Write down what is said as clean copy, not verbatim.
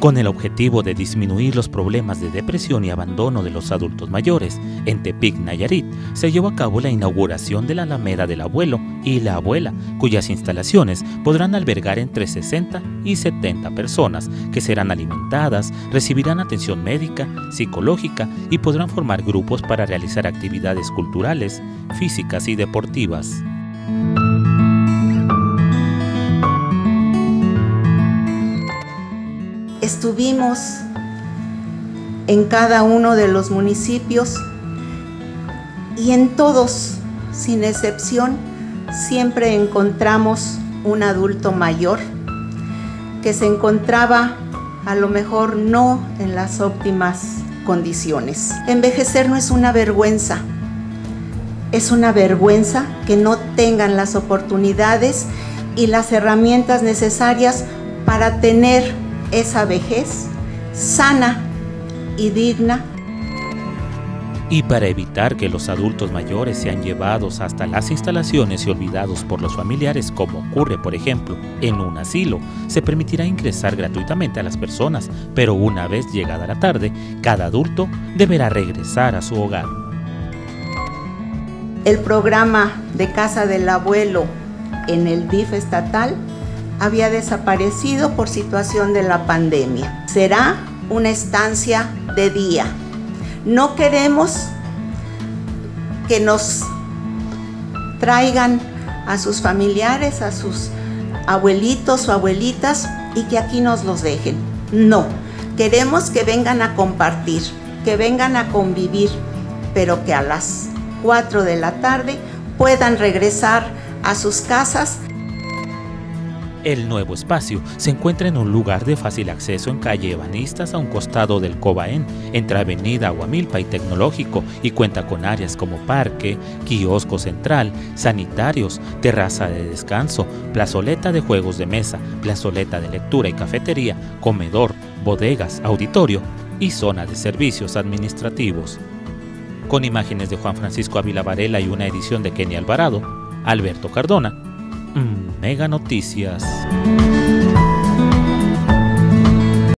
Con el objetivo de disminuir los problemas de depresión y abandono de los adultos mayores, en Tepic, Nayarit, se llevó a cabo la inauguración de la Alameda del Abuelo y la Abuela, cuyas instalaciones podrán albergar entre 60 y 70 personas que serán alimentadas, recibirán atención médica, psicológica y podrán formar grupos para realizar actividades culturales, físicas y deportivas. Estuvimos en cada uno de los municipios y en todos, sin excepción, siempre encontramos un adulto mayor que se encontraba a lo mejor no en las óptimas condiciones. Envejecer no es una vergüenza que no tengan las oportunidades y las herramientas necesarias para tener esa vejez sana y digna. Y para evitar que los adultos mayores sean llevados hasta las instalaciones y olvidados por los familiares, como ocurre por ejemplo en un asilo, se permitirá ingresar gratuitamente a las personas, pero una vez llegada la tarde, cada adulto deberá regresar a su hogar. El programa de Casa del Abuelo en el DIF estatal había desaparecido por situación de la pandemia. Será una estancia de día. No queremos que nos traigan a sus familiares, a sus abuelitos o abuelitas y que aquí nos los dejen. No, queremos que vengan a compartir, que vengan a convivir, pero que a las 4 de la tarde puedan regresar a sus casas. El nuevo espacio se encuentra en un lugar de fácil acceso en calle Ebanistas a un costado del Cobaén, entre avenida Aguamilpa y Tecnológico, y cuenta con áreas como parque, kiosco central, sanitarios, terraza de descanso, plazoleta de juegos de mesa, plazoleta de lectura y cafetería, comedor, bodegas, auditorio y zona de servicios administrativos. Con imágenes de Juan Francisco Ávila Varela y una edición de Kenny Alvarado, Alberto Cardona, Mega Noticias.